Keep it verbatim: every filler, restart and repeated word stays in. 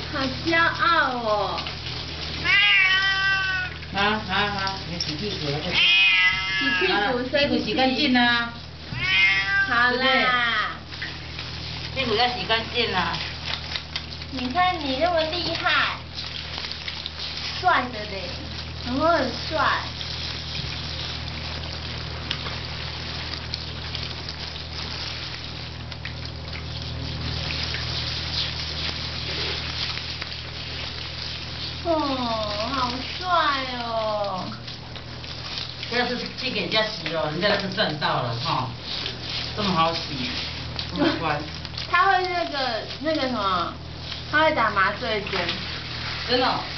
好骄傲哦！ 啊啊啊！你洗屁股了，快洗屁股， 屁股洗干净啊！ 好啦， 屁股要洗干净啊！ 你看你那么厉害，帅的嘞，怎么很帅？哦，好帅哦！ 要是去给人家洗哦，人家都是赚到了哈，这么好洗，这么乖。 他会那个那个什么，他会打麻醉针。 真的、哦。